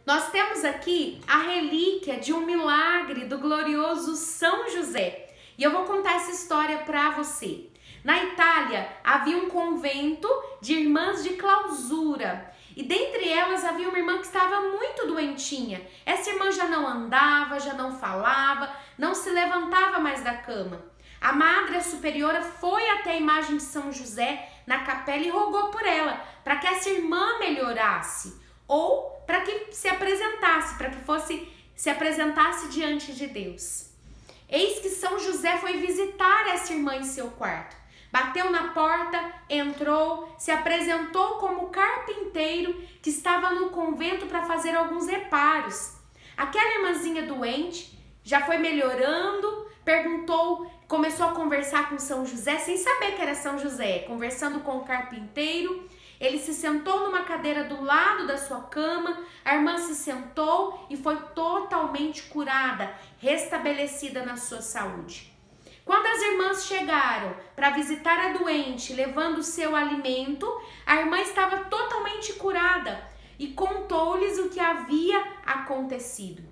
Nós temos aqui a relíquia de um milagre do glorioso São José. E eu vou contar essa história para você. Na Itália havia um convento de irmãs de clausura. E dentre elas havia uma irmã que estava muito doentinha. Essa irmã já não andava, já não falava, não se levantava mais da cama. A madre, a superiora, foi até a imagem de São José na capela e rogou por ela, para que essa irmã melhorasse, ou para que se apresentasse, para que se apresentasse diante de Deus. Eis que São José foi visitar essa irmã em seu quarto. Bateu na porta, entrou, se apresentou como carpinteiro que estava no convento para fazer alguns reparos. Aquela irmãzinha doente já foi melhorando, começou a conversar com São José, sem saber que era São José, conversando com o carpinteiro. Ele se sentou numa cadeira do lado da sua cama, a irmã se sentou e foi totalmente curada, restabelecida na sua saúde. Quando as irmãs chegaram para visitar a doente, levando o seu alimento, a irmã estava totalmente curada e contou-lhes o que havia acontecido.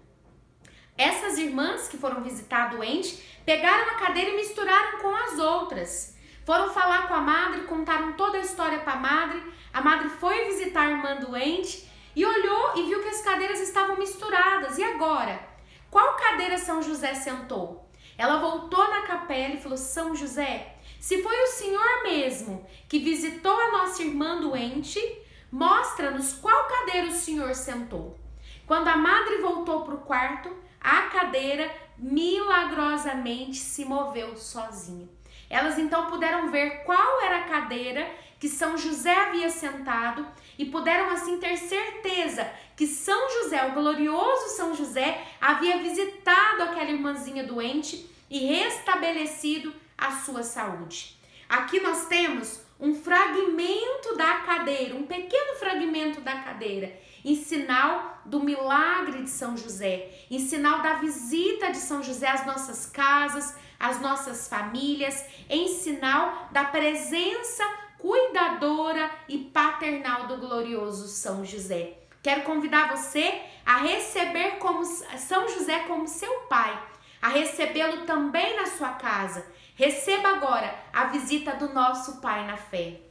Essas irmãs que foram visitar a doente pegaram a cadeira e misturaram com as outras. Foram falar com a madre, contaram toda a história para a madre. A madre foi visitar a irmã doente e olhou e viu que as cadeiras estavam misturadas. E agora? Qual cadeira São José sentou? Ela voltou na capela e falou: São José, se foi o senhor mesmo que visitou a nossa irmã doente, mostra-nos qual cadeira o senhor sentou. Quando a madre voltou para o quarto, a cadeira milagrosamente se moveu sozinha. Elas então puderam ver qual era a cadeira que São José havia sentado e puderam assim ter certeza que São José, o glorioso São José, havia visitado aquela irmãzinha doente e restabelecido a sua saúde. Aqui nós temos um fragmento da cadeira, um pequeno fragmento da cadeira, em sinal do milagre de São José, em sinal da visita de São José às nossas casas, às nossas famílias, em sinal da presença cuidadora e paternal do glorioso São José. Quero convidar você a receber São José como seu pai, a recebê-lo também na sua casa. Receba agora a visita do nosso Pai na fé.